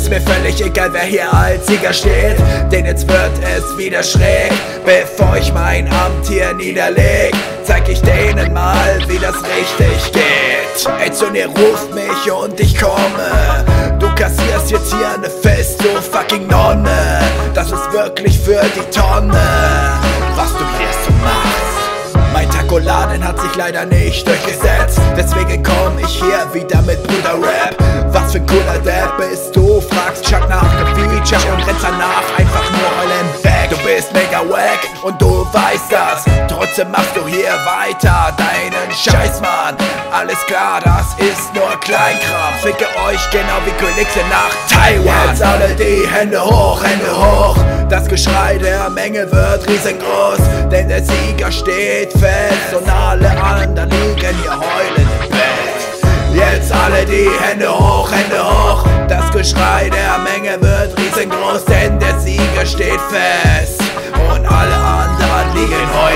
Ist mir völlig egal, wer hier als Sieger steht, denn jetzt wird es wieder schräg. Bevor ich mein Amt hier niederleg, zeig ich denen mal, wie das richtig geht. Ey, Sonny ruft mich und ich komme. Du kassierst jetzt hier ne Fest, du fucking Nonne. Das ist wirklich für die Tonne, was du hier so machst. Mein Takoladen hat sich leider nicht durchgesetzt, deswegen komm ich hier wieder mit Bruder-Rap. Was für ein cooler Depp bist du? Fragst Chuck nach dem Feature und rennst danach einfach nur heulen weg. Du bist mega wack und du weißt das, trotzdem machst du hier weiter deinen Scheiß, Mann. Alles klar, das ist nur Kleinkram. Ficke euch genau wie Könixe nach Taiwan. Jetzt alle die Hände hoch, Hände hoch. Das Geschrei der Menge wird riesengroß, denn der Sieger steht fest und alle anderen liegen hier heulend im Bett. Jetzt alle die Hände hoch, Hände hoch. Das Geschrei der Menge wird riesengroß, denn der Sieger steht fest und alle anderen liegen heulend.